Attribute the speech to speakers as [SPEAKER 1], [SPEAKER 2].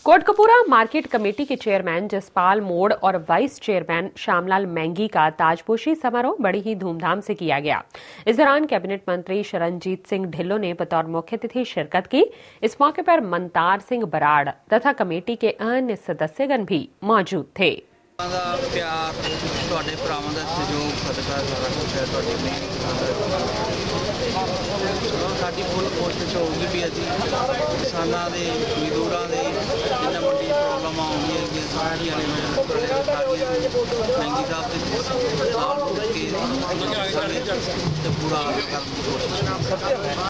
[SPEAKER 1] Kotkapura market committee के chairman Jaspal Mor और vice chairman Shyamlal Maggi का ताजपोशी समारोह बड़ी ही धूमधाम से किया गया। इस दौरान कैबिनेट मंत्री शरणजीत सिंह ढिल्लों ने बतौर मुख्य अतिथि शिरकत की। इस मौके पर मनतार सिंह बराड़ तथा कमेटी के अन्य सदस्यगण भी मौजूद थे।
[SPEAKER 2] साडी फुल कोशिश होगी भी अभी किसानों के मजदूरों के जिन्हें मंडी प्रॉब्लम आउंदी सारियां महंगी साहब के पूरा करने की कोशिश।